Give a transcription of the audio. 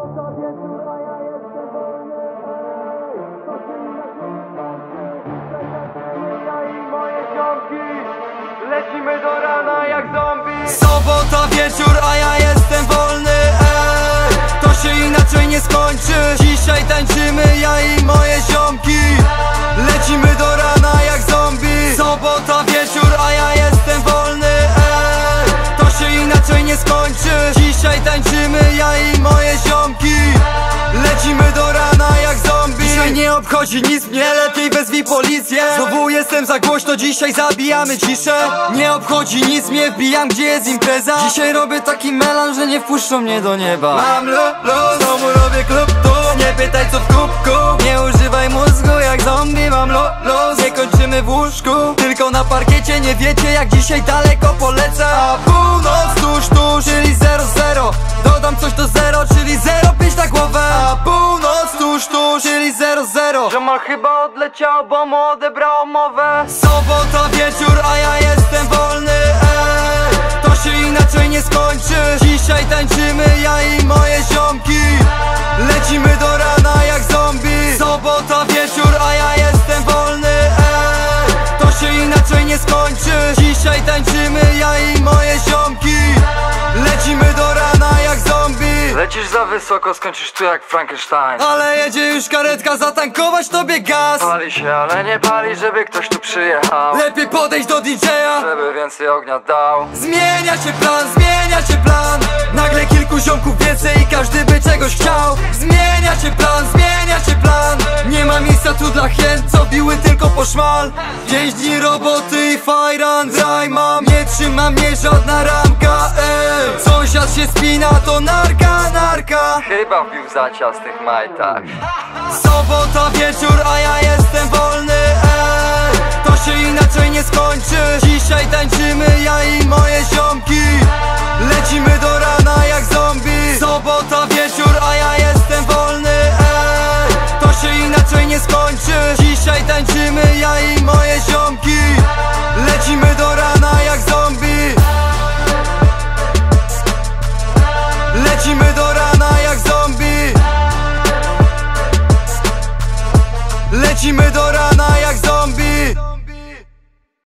Sobota wieczór, a ja jestem wolny. To się inaczej nie skończy. Ja i moje ziomki lecimy do rana jak zombie. Sobota wieczór, a ja jestem wolny. To się inaczej nie skończy. Dzisiaj tańczymy ja i moje ziomki lecimy do rana jak zombie. Sobota wieczór, a ja jestem wolny. To się inaczej nie skończy. Dzisiaj tańczymy ja i moje ziomki lecimy do rana jak zombie. Dzisiaj nie obchodzi nic mnie, lepiej wezwij policję. Znowu jestem za głośno, dzisiaj zabijamy ciszę. Nie obchodzi nic mnie, wbijam gdzie jest impreza. Dzisiaj robię taki melan, że nie wpuszczą mnie do nieba. Mam luz, znowu robię klub tu. Nie pytaj co w kubku, nie używaj mózgu jak zombie. Mam luz, nie kończymy w łóżku, tylko na parkiecie. Nie wiecie jak dzisiaj daleko polecę. A północ tuż, czyli 00. Dodam coś do 0, czyli 05 na głowę. A północ tuż, czyli 00. Żemal chyba odleciał, bo mu odebrało mowę. Sobota wieczór, a ja jestem wolny. To się inaczej nie skończy. Dzisiaj tańczymy ja i moje ziomki lecimy do rana jak zombie. Sobota wieczór, a ja jestem wolny. To się inaczej nie skończy. Dzisiaj tańczymy ja i moje ziomki lecimy do rana jak zombie. Lecisz za wysoko, skończysz tu jak Frankenstein. Ale jedzie już karetka, zatankować tobie gaz. Pali się, ale nie pali, żeby ktoś tu przyjechał. Lepiej podejść do DJ-a, żeby więcej ognia dał. zmienia się plan. Nagle kilku ziomków więcej i każdy by czegoś chciał. Zmienia się plan. Nie ma miejsca tu dla hien, co biły tylko po szmal. 5 dni roboty i fajran. Raj mam, nie trzyma mnie żadna ramka. Sąsiad się spina, to narka. Chyba wbił zacia z tych majtach. Sobota wieczór, a ja jestem wolny. To się inaczej nie skończy. Dzisiaj tańczymy ja i moje ziomki lecimy do rana jak zombie. Sobota wieczór, a ja jestem wolny. To się inaczej nie skończy. Dzisiaj tańczymy ja i moje ziomki lecimy do rana jak zombie. Lecimy do rana jak zombie. Lecimy do rana jak zombie.